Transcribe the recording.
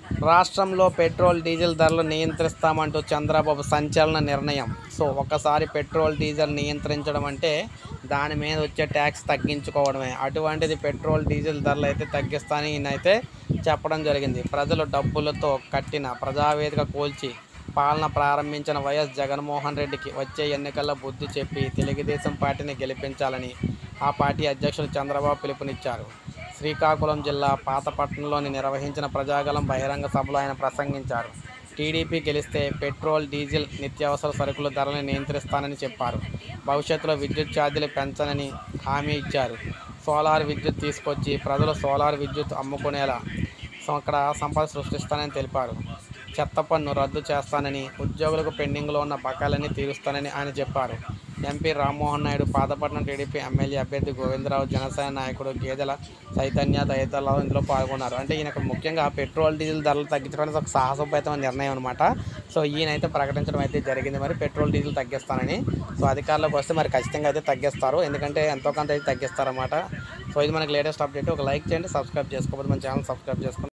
రాష్ట్రంలో petrol diesel ధరలు నియంత్రిస్తామంటూ చంద్రబాబు సంచలన నిర్ణయం. సో ఒకసారి పెట్రోల్ డీజిల్ నియంత్రించడం అంటే దాని మీద వచ్చే ట్యాక్స్ తగ్గించుకోవడమే. అటువంటిది పెట్రోల్ డీజిల్ ధరలు అయితే తగ్గిస్తానని ఈయనైతే చెప్పడం జరిగింది. ప్రజలు డబ్బులతో కట్టిన ప్రజావేదిక కూల్చి పాలన ప్రారంభించిన వైఎస్ జగన్మోహన్ రెడ్డికి వచ్చే ఎన్నికల్లో బుద్ధి చెప్పి తెలుగుదేశం పార్టీని గెలిపించాలని ఆ పార్టీ అధ్యక్షులు చంద్రబాబు పిలుపునిచ్చారు. శ్రీకాకుళం జిల్లా పాతపట్నంలోని నిర్వహించిన ప్రజాగళం బహిరంగ సభలో ఆయన ప్రసంగించారు. టీడీపీ గెలిస్తే పెట్రోల్, డీజిల్, నిత్యావసర సరుకుల ధరలను నియంత్రిస్తానని చెప్పారు. భవిష్యత్తులో విద్యుత్ ఛార్జీలు పెంచనని హామీ ఇచ్చారు. సోలార్ విద్యుత్ తీసుకొచ్చి ప్రజలు సోలార్ విద్యుత్ అమ్ముకునేలా అక్కడ సంపద సృష్టిస్తానని తెలిపారు. చెత్త పన్ను రద్దు చేస్తానని, ఉద్యోగులకు పెండింగ్లో ఉన్న బకాయిలన్నీ తీరుస్తానని ఆయన చెప్పారు. MP Rammohan Naidu, Pathapatnam TDP MLA అభ్యర్థి గోవిందరావు, జనసేన నాయకుడు గేదెల చైతన్య తదితరులు ఇందులో పాల్గొన్నారు. అంటే ఈయనకు ముఖ్యంగా పెట్రోల్, డీజిల్ ధరలు తగ్గించడానికి ఒక సాహసోపేతమైన నిర్ణయం అనమాట. సో ఈయనైతే ప్రకటించడం అయితే జరిగింది. మరి పెట్రోల్, డీజిల్ తగ్గిస్తానని. సో అధికారంలోకి వస్తే మరి ఖచ్చితంగా అయితే తగ్గిస్తారు. ఎందుకంటే ఎంతో కొంత అయితే తగ్గిస్తారన్నమాట. సో ఇది మనకి లేటెస్ట్ అప్డేట్. ఒక లైక్ చేయండి, సబ్స్క్రైబ్ చేసుకోకపోతే మన ఛానల్ సబ్స్క్రైబ్ చేసుకోండి.